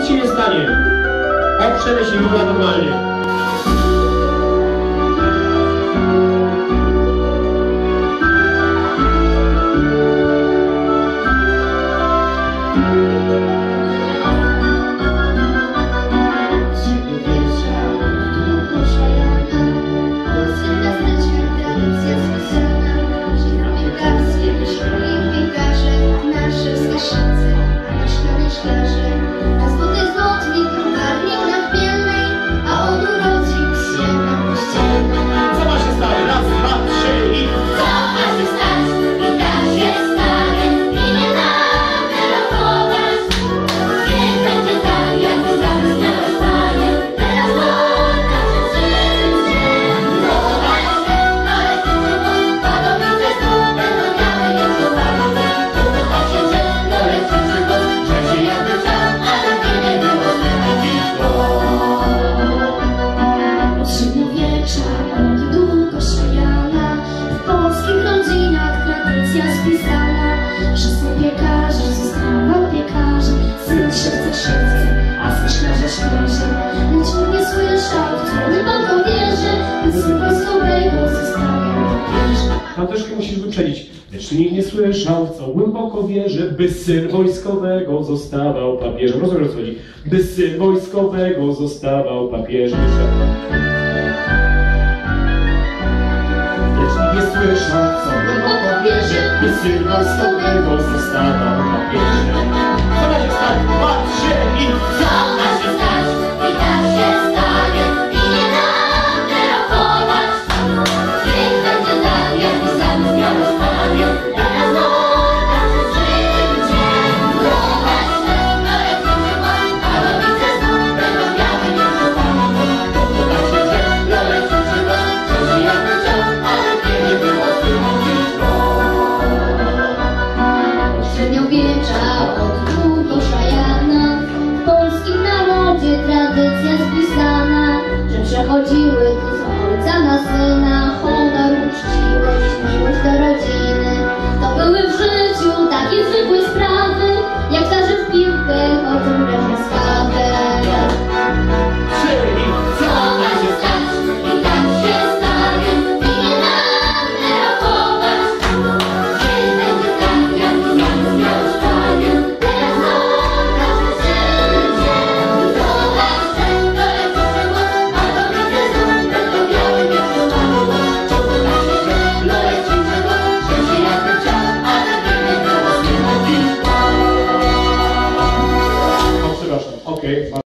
nic się nie stanie. Oprzemy się chyba normalnie. Tam troszkę musisz wyprzedzić. Lecz nikt nie słyszał, co głęboko wierzy, by syn wojskowego zostawał papieżem. Rozumiem, o co chodzi. By syn wojskowego zostawał papieżem. Lecz nikt nie słyszał, co głęboko wierzy, by syn wojskowego zostawał papieżem. Co ma się stać? Patrz się i co ma się stać? I tak się stanie. I nie damy rokować. Niech będzie tak, jak mi sam miał stanie. Teraz wolna życie. Kochać się, no jak będzie masz, a robice znów będą miały nieprzypomnione. Tak się dzieje, no jak będzie masz, że ja bym chciał, ale nie było synowisko. Średniowiecza od długoża Jana, w polskim narodzie tradycja spisana, że przechodziły tu z ojca na syna honor, uczciwość, miłość do rodziny. To były w życiu takie zwykłe sprawy, jak starzy w piłkę chodzą grać na skawę. Czyli co ma się stać? I tak się stanie, i nie damy rokować. Niech będzie tak, jak mi sam miał stanie. Teraz wolna życie. Kochać się, no jak będzie masz, a robice znów będą miały nieprzypomnione. Tak się dzieje, no jak będzie masz, że ja bym chciał, ale nie było synowisko. O, przepraszam, okej.